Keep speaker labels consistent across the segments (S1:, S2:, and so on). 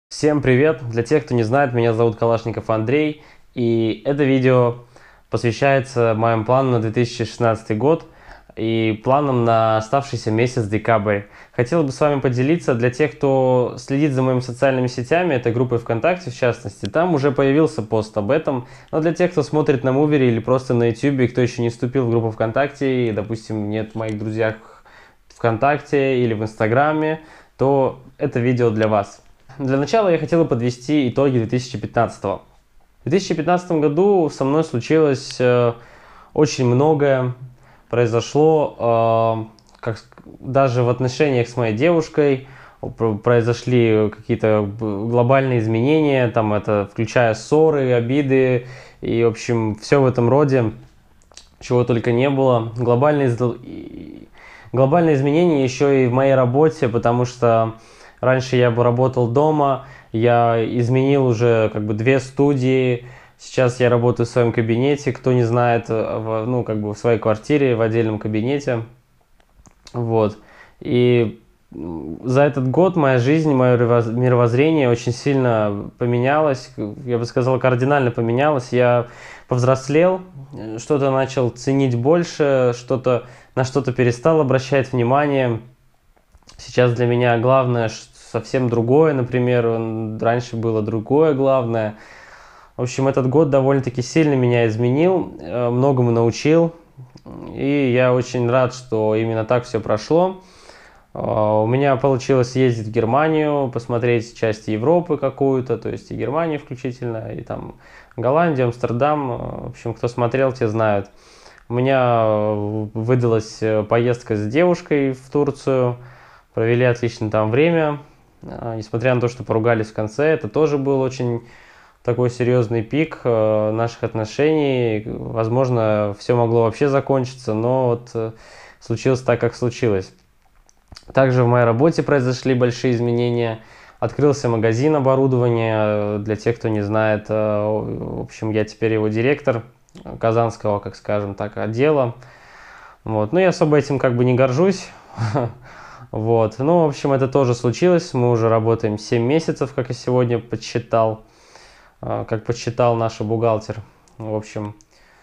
S1: Всем привет! Для тех, кто не знает, меня зовут Калашников Андрей, и это видео посвящается моим планам на 2016 год и планам на оставшийся месяц декабрь. Хотел бы с вами поделиться для тех, кто следит за моими социальными сетями, это группой ВКонтакте в частности, там уже появился пост об этом, но для тех, кто смотрит на Мувере или просто на YouTube, и кто еще не вступил в группу ВКонтакте, и, допустим, нет в моих друзьях ВКонтакте или в Инстаграме, то это видео для вас. Для начала я хотел бы подвести итоги 2015. В 2015 году со мной случилось очень многое. Произошло, даже в отношениях с моей девушкой, произошли какие-то глобальные изменения, там это включая ссоры, обиды и, в общем, все в этом роде, чего только не было. Глобальные изменения еще и в моей работе, потому что раньше я бы работал дома, я изменил уже две студии, сейчас я работаю в своем кабинете, кто не знает, в своей квартире, в отдельном кабинете, вот. И за этот год моя жизнь, мое мировоззрение очень сильно поменялось, я бы сказал, кардинально поменялось, я повзрослел, что-то начал ценить больше, на что-то перестал обращать внимание. Сейчас для меня главное совсем другое, например, раньше было другое главное. В общем, этот год довольно-таки сильно меня изменил, многому научил, и я очень рад, что именно так все прошло. У меня получилось ездить в Германию, посмотреть части Европы какую-то, то есть и Германию включительно, и там Голландию, Амстердам, в общем, кто смотрел, те знают. У меня выдалась поездка с девушкой в Турцию, провели отлично там время, несмотря на то, что поругались в конце, это тоже был очень такой серьезный пик наших отношений. Возможно, все могло вообще закончиться, но вот случилось так, как случилось. Также в моей работе произошли большие изменения. Открылся магазин оборудования, для тех, кто не знает. В общем, я теперь его директор казанского, как скажем так, отдела. Вот. Но я особо этим не горжусь. Вот. Ну, в общем, это тоже случилось. Мы уже работаем 7 месяцев, как я сегодня подсчитал. Как подсчитал наш бухгалтер. В общем,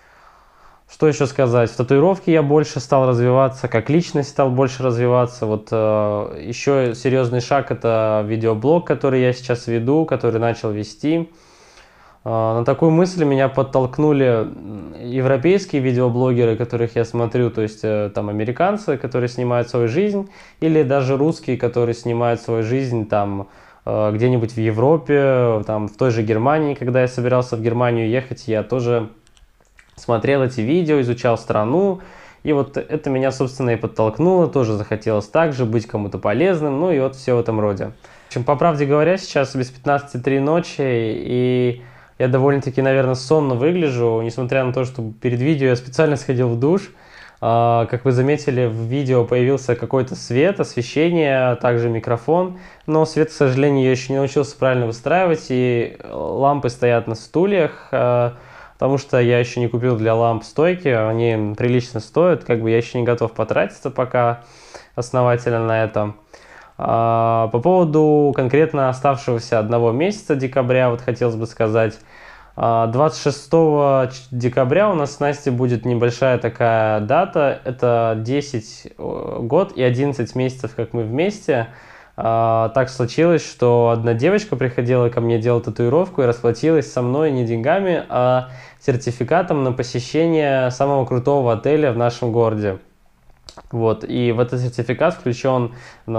S1: что еще сказать? В татуировке я больше стал развиваться, как личность стал больше развиваться. Вот еще серьезный шаг — это видеоблог, который я сейчас веду, который начал вести. На такую мысль меня подтолкнули европейские видеоблогеры, которых я смотрю, то есть там американцы, которые снимают свою жизнь, или даже русские, которые снимают свою жизнь там где-нибудь в Европе, там в той же Германии. Когда я собирался в Германию ехать, я тоже смотрел эти видео, изучал страну, и вот это меня, собственно, и подтолкнуло, тоже захотелось также быть кому-то полезным, ну и вот все в этом роде. В общем, по правде говоря, сейчас без 15:03 ночи, и я довольно-таки, наверное, сонно выгляжу, несмотря на то, что перед видео я специально сходил в душ. Как вы заметили, в видео появился какой-то свет, освещение, также микрофон, но свет, к сожалению, я еще не научился правильно выстраивать, и лампы стоят на стульях, потому что я еще не купил для ламп стойки, они прилично стоят, я еще не готов потратиться пока основательно на это. По поводу конкретно оставшегося одного месяца декабря, вот хотелось бы сказать, 26 декабря у нас с Настей будет небольшая такая дата, это 10 год и 11 месяцев, как мы вместе. Так случилось, что одна девочка приходила ко мне делать татуировку и расплатилась со мной не деньгами, а сертификатом на посещение самого крутого отеля в нашем городе. Вот, и в этот сертификат включен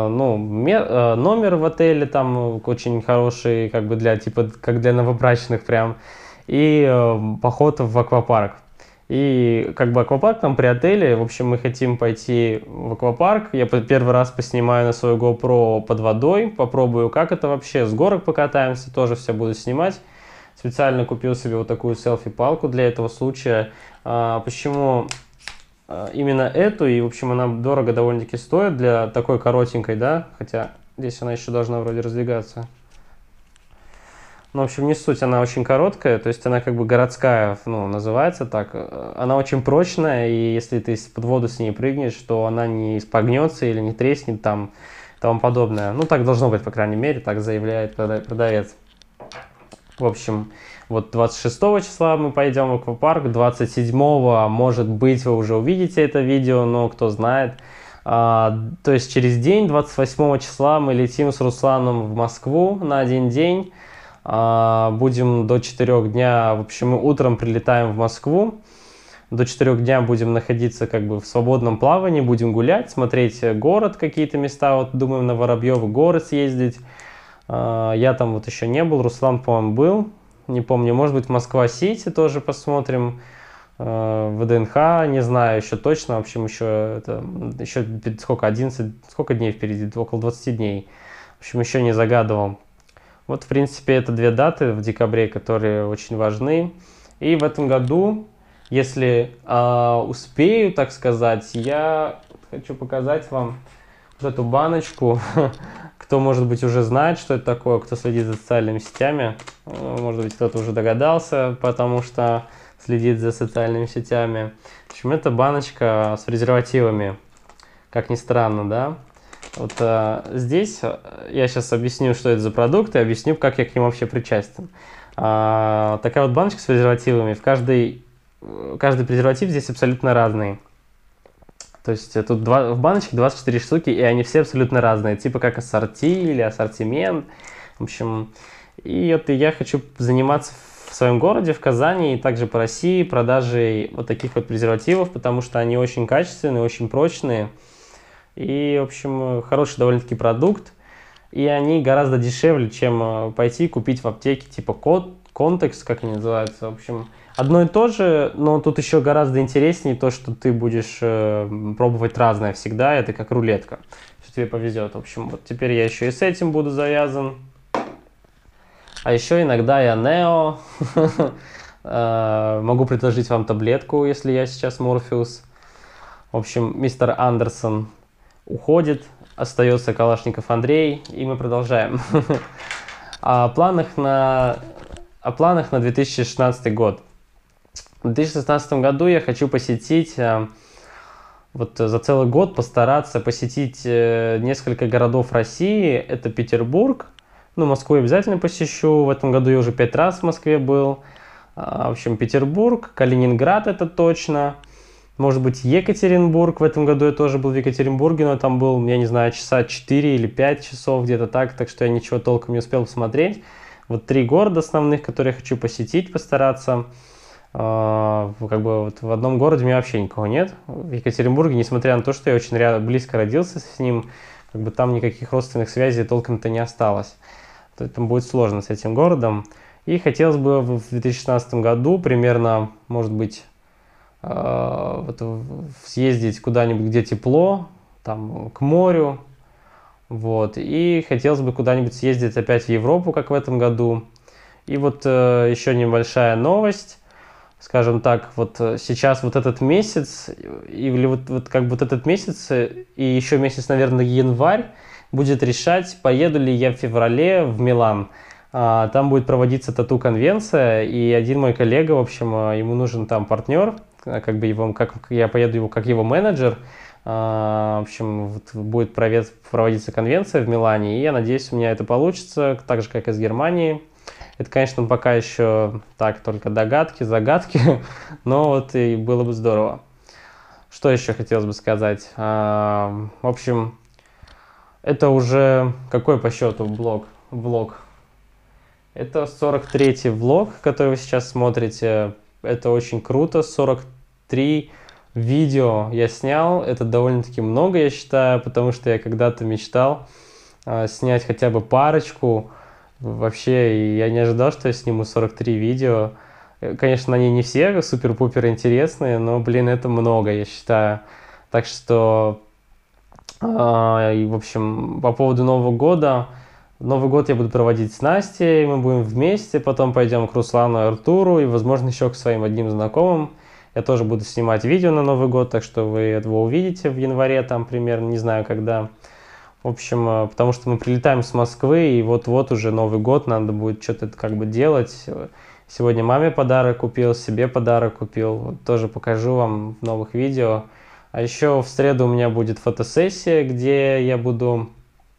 S1: номер в отеле, там очень хороший, как для новобрачных прям, и поход в аквапарк. И аквапарк там при отеле, в общем, мы хотим пойти в аквапарк. Я первый раз поснимаю на свою GoPro под водой, попробую, как это вообще, с горок покатаемся, тоже все буду снимать. Специально купил себе вот такую селфи-палку для этого случая. Почему именно эту? И, в общем, она дорого довольно-таки стоит для такой коротенькой, да? Хотя здесь она еще должна вроде раздвигаться. Ну, в общем, не суть, она очень короткая, то есть она городская, называется так. Она очень прочная, и если ты под воду с ней прыгнешь, то она не спогнется или не треснет там. тому подобное. Ну, так должно быть, по крайней мере, так заявляет продавец. В общем, вот 26 числа мы пойдем в аквапарк, 27-го, может быть, вы уже увидите это видео, но кто знает. То есть через день, 28 числа, мы летим с Русланом в Москву на один день. Будем до 4 дня, в общем, мы утром прилетаем в Москву. До 4 дня будем находиться как бы в свободном плавании, будем гулять, смотреть город, какие-то места. Вот думаем на Воробьевы горы съездить. Я там вот еще не был, Руслан, по-моему, был. Не помню, может быть, Москва-Сити тоже посмотрим. ВДНХ, не знаю еще точно. В общем, еще сколько, 11, сколько дней впереди? Около 20 дней. В общем, еще не загадывал. Вот, в принципе, это 2 даты в декабре, которые очень важны. И в этом году, если успею, так сказать, я хочу показать вам вот эту баночку. Кто, может быть, уже знает, что это такое, кто следит за социальными сетями. Может быть, кто-то уже догадался, потому что следит за социальными сетями. В общем, это баночка с презервативами, как ни странно, да. Вот здесь я сейчас объясню, что это за продукт, и объясню, как я к ним вообще причастен. Такая вот баночка с презервативами. Каждый презерватив здесь абсолютно разный. То есть тут в баночке 24 штуки, и они все абсолютно разные. Типа как ассорти или ассортимент. В общем, и вот я хочу заниматься в своем городе, в Казани, и также по России продажей вот таких вот презервативов, потому что они очень качественные, очень прочные. И, в общем, хороший довольно-таки продукт. И они гораздо дешевле, чем пойти купить в аптеке типа Контекс, как они называются. В общем, одно и то же, но тут еще гораздо интереснее то, что ты будешь пробовать разное всегда. Это как рулетка. Что тебе повезет. В общем, вот теперь я еще и с этим буду завязан. А еще иногда я Нео. Могу предложить вам таблетку, если я сейчас Морфеус. В общем, мистер Андерсон уходит, остается Калашников Андрей, и мы продолжаем. О планах на 2016 год. В 2016 году я хочу посетить, вот за целый год постараться посетить несколько городов России. Это Петербург, ну, Москву я обязательно посещу. В этом году я уже 5 раз в Москве был. В общем, Петербург, Калининград это точно. Может быть, Екатеринбург. В этом году я тоже был в Екатеринбурге, но там был, я не знаю, часа 4 или 5 часов, где-то так что я ничего толком не успел посмотреть. Вот 3 города основных, которые я хочу посетить, постараться. Как бы вот в одном городе у меня вообще никого нет. В Екатеринбурге, несмотря на то, что я очень близко родился с ним, как бы там никаких родственных связей толком-то не осталось. Поэтому будет сложно с этим городом. И хотелось бы в 2016 году примерно, может быть, вот съездить куда-нибудь, где тепло, там, к морю, вот, и хотелось бы куда-нибудь съездить опять в Европу, как в этом году. И вот еще небольшая новость, скажем так, вот сейчас вот этот месяц, или вот как бы вот этот месяц, и еще месяц, наверное, январь, будет решать, поеду ли я в феврале в Милан. Там будет проводиться тату-конвенция, и один мой коллега, в общем, ему нужен там партнер, как бы я поеду его как его менеджер. В общем, вот будет проводиться конвенция в Милане, и я надеюсь, у меня это получится, так же, как и с Германией. Это, конечно, пока еще так, только догадки, загадки, но вот и было бы здорово. Что еще хотелось бы сказать? В общем, это уже какой по счету влог? Это 43-й влог, который вы сейчас смотрите. Это очень круто. 43 видео я снял. Это довольно-таки много, я считаю, потому что я когда-то мечтал снять хотя бы парочку. Вообще, я не ожидал, что я сниму 43 видео. Конечно, они не все супер-пупер интересные, но, блин, это много, я считаю. Так что, в общем, по поводу Нового года. Новый год я буду проводить с Настей, мы будем вместе, потом пойдем к Руслану и Артуру, и, возможно, еще к своим одним знакомым. Я тоже буду снимать видео на Новый год, так что вы его увидите в январе, там примерно, не знаю когда. В общем, потому что мы прилетаем с Москвы, и вот-вот уже Новый год, надо будет что-то как бы делать. Сегодня маме подарок купил, себе подарок купил, вот тоже покажу вам в новых видео. А еще в среду у меня будет фотосессия, где я буду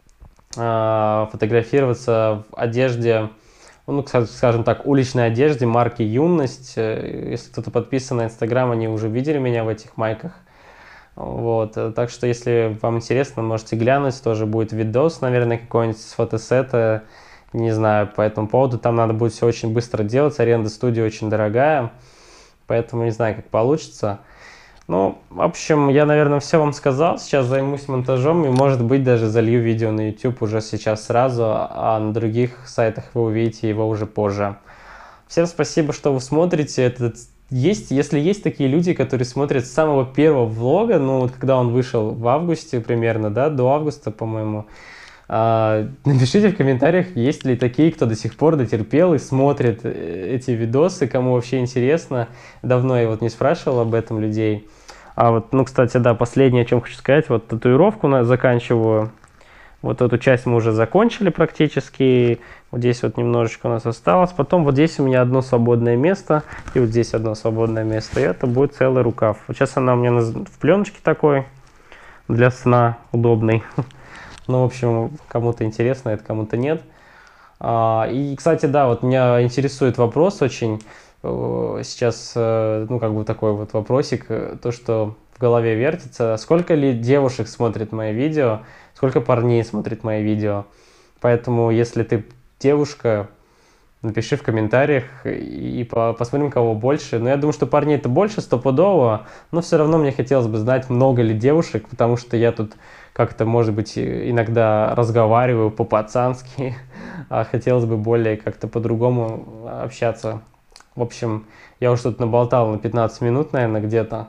S1: фотографироваться в одежде, ну, скажем так, уличной одежде марки «Юность». Если кто-то подписан на Инстаграм, они уже видели меня в этих майках. Вот, так что, если вам интересно, можете глянуть, тоже будет видос, наверное, какой-нибудь с фотосета, не знаю, по этому поводу. Там надо будет все очень быстро делать, аренда студии очень дорогая, поэтому не знаю, как получится. Ну, в общем, я, наверное, все вам сказал. Сейчас займусь монтажом и, может быть, даже залью видео на YouTube уже сейчас сразу, а на других сайтах вы увидите его уже позже. Всем спасибо, что вы смотрите. Если есть такие люди, которые смотрят с самого первого влога, ну, вот когда он вышел в августе примерно, да, до августа, по-моему, напишите в комментариях, есть ли такие, кто до сих пор дотерпел и смотрит эти видосы, кому вообще интересно. Давно я вот не спрашивал об этом людей. А вот, ну, кстати, да, последнее, о чем хочу сказать, вот татуировку заканчиваю. Вот эту часть мы уже закончили практически. Вот здесь вот немножечко у нас осталось. Потом вот здесь у меня одно свободное место. И вот здесь одно свободное место. И это будет целый рукав. Вот сейчас она у меня в пленочке такой. Для сна удобный. Ну, в общем, кому-то интересно, это кому-то нет. И, кстати, да, вот меня интересует вопрос очень. Сейчас, ну, как бы такой вот вопросик. То, что в голове вертится. Сколько ли девушек смотрит мои видео? Сколько парней смотрит мои видео? Поэтому, если ты девушка, напиши в комментариях и посмотрим, кого больше. Но я думаю, что парней-то больше стопудово, но все равно мне хотелось бы знать, много ли девушек, потому что я тут как-то, может быть, иногда разговариваю по-пацански, а хотелось бы более как-то по-другому общаться. В общем, я уже тут наболтал на 15 минут, наверное, где-то.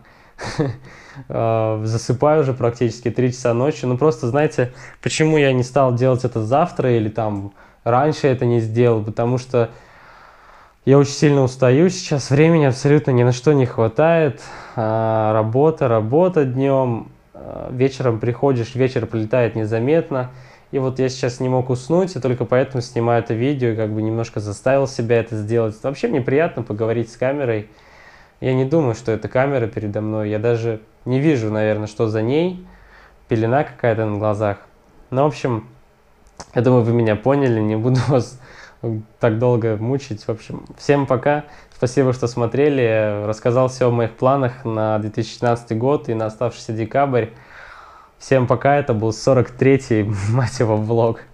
S1: Засыпаю уже практически 3 часа ночи. Ну просто, знаете, почему я не стал делать это завтра или там раньше это не сделал? Потому что я очень сильно устаю сейчас, времени абсолютно ни на что не хватает. Работа днем, вечером приходишь, вечер пролетает незаметно. И вот я сейчас не мог уснуть, и только поэтому снимаю это видео, и как бы немножко заставил себя это сделать. Вообще мне приятно поговорить с камерой. Я не думаю, что это камера передо мной. Я даже не вижу, наверное, что за ней. Пелена какая-то на глазах. Ну, в общем, я думаю, вы меня поняли. Не буду вас так долго мучить. В общем, всем пока. Спасибо, что смотрели. Я рассказал все о моих планах на 2016 год и на оставшийся декабрь. Всем пока. Это был 43-й, мать его, влог.